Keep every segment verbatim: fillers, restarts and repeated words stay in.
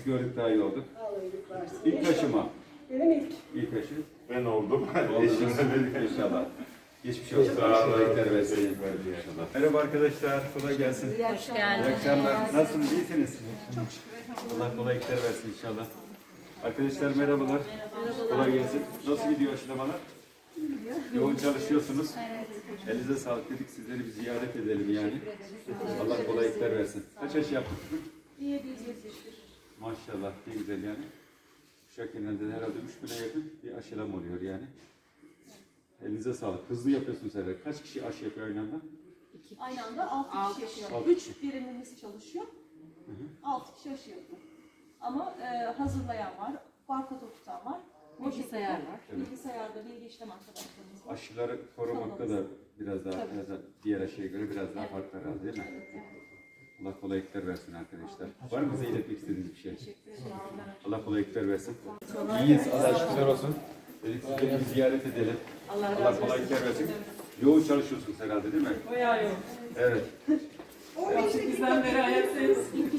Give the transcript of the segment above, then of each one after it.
sizi gördük daha iyi olduk. Allah'lık varsın. İlk aşıma. Benim ilk. İlk aşı. Ben oldum. Eşimle birlikte inşallah. Geçmiş olsun. Sağlıklar versin. Merhaba arkadaşlar. Kolay gelsin. Hoş İyi geldiniz. akşamlar. Nasılsınız? İyisiniz? Allah kolaylıklar versin inşallah. Arkadaşlar merhabalar. Kolay gelsin. Nasıl gidiyor aşılamalar? Yoğun çalışıyorsunuz. Elinize sağlık dedik. Sizleri bir ziyaret edelim yani. Allah kolaylıklar versin. Kaç aşı yaptık? yedi yüz yetmiş bir. Maşallah. Ne güzel yani. Uşak genelde herhalde üç bine yakın bir aşılama oluyor yani. Elinize sağlık. Hızlı yapıyorsunuz herhalde. Kaç kişi aşı yapıyor aynı anda? Aynı anda altı kişi yapıyor. Altı üç kişi. birimimiz çalışıyor. altı kişi aşı yapıyor. Ama e, hazırlayan var, barkod okutan var. Bilgisayar var. Bilgisayarda bilgi işlem arkadaşlarımız var. Aşıları korumakta da biraz daha, Tabii. biraz daha diğer aşıya göre biraz daha farklı herhalde değil mi? Allah kolaylıklar versin arkadaşlar. Var mı bize iletmek istediğiniz bir şey? Allah kolaylıklar versin. İyiyiz. Allah şükürler olsun. Dedik sizleri bir ziyaret edelim. Allah kolaylıklar versin. Yoğun çalışıyorsunuz herhalde değil mi? Bayağı yok. Evet. Bizden beri ayaktayız.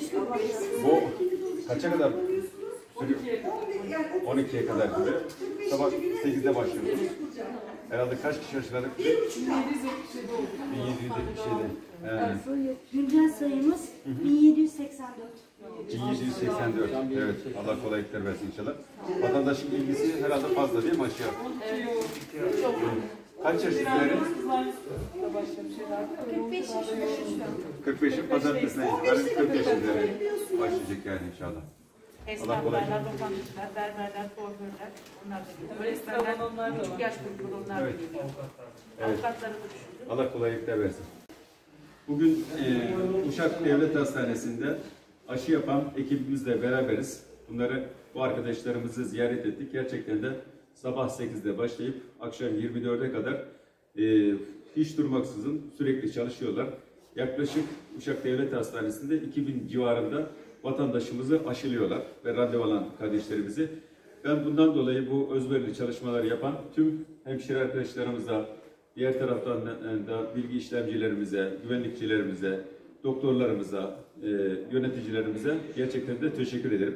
Bu kaça kadar? on ikiye on ikiye kadar sürüyor. Sabah sekizde başlıyoruz. Herhalde kaç kişi aşıladık? bin yedi yüz yetmiş yedi oldu. bin yedi yüz yetmiş yedi. Evet. Güncel sayımız bin yedi yüz seksen dört. bin yedi yüz seksen dört. Evet. Allah kolaylıklar versin inşallah. Vatandaşın ilgisi herhalde fazla değil mi aşıya? Çok. Kaç yaş üzeri? Kızlar da başka bir şeyler. kırk beş yaş kırk beşin pazartesine itibaren kırk yaş üzeri başlayacak yani inşallah. Esnaflarla, lokantacılar, berberler, kuaförler, onlar da geliyor. Böyle ekstradan onlar da var. Küçük yaş grupları onlar da Evet. geliyor. Evet. Avukatları da düşündük. Allah kolaylıklar versin. Bugün e, Uşak Devlet Hastanesi'nde aşı yapan ekibimizle beraberiz. Bunları, bu arkadaşlarımızı ziyaret ettik. Gerçekten de sabah sekizde başlayıp akşam yirmi dörde kadar e, hiç durmaksızın sürekli çalışıyorlar. Yaklaşık Uşak Devlet Hastanesi'nde iki bin civarında vatandaşımızı aşılıyorlar ve randevu alan kardeşlerimizi. Ben bundan dolayı bu özverili çalışmalar yapan tüm hemşire arkadaşlarımıza, diğer taraftan da bilgi işlemcilerimize, güvenlikçilerimize, doktorlarımıza, e, yöneticilerimize gerçekten de teşekkür ederim.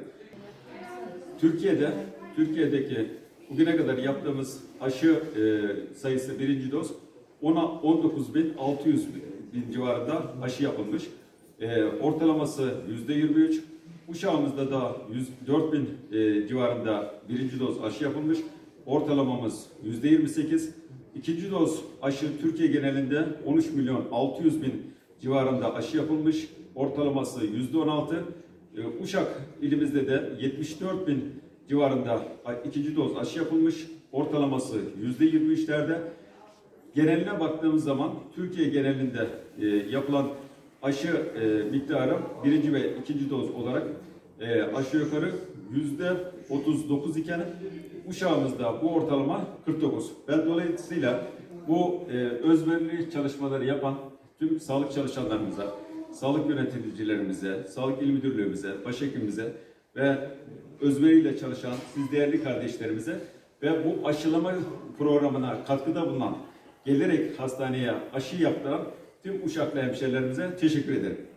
Türkiye'de, Türkiye'deki bugüne kadar yaptığımız aşı e, sayısı birinci doz on dokuz bin altı yüz bin civarında aşı yapılmış. E, ortalaması yüzde yirmi üç. Uşağımızda da yüz dört bin e, civarında birinci doz aşı yapılmış. Ortalamamız yüzde yirmi sekiz. İkinci doz aşı Türkiye genelinde on üç milyon altı yüz bin civarında aşı yapılmış. Ortalaması yüzde on altı. E, Uşak ilimizde de yetmiş dört bin civarında ikinci doz aşı yapılmış. Ortalaması yüzde yirmi üçlerde. Geneline baktığımız zaman Türkiye genelinde e, yapılan aşı e, miktarı birinci ve ikinci doz olarak e, aşağı yukarı yüzde otuz dokuz iken Uşağımızda bu ortalama kırk dokuz. Ben dolayısıyla bu e, özverili çalışmaları yapan tüm sağlık çalışanlarımıza, sağlık yöneticilerimize, sağlık il müdürlüğümüze, başhekimimize ve özveriyle çalışan siz değerli kardeşlerimize ve bu aşılama programına katkıda bulunan, gelerek hastaneye aşı yaptıran tüm Uşaklı hemşehrilerimize teşekkür ederim.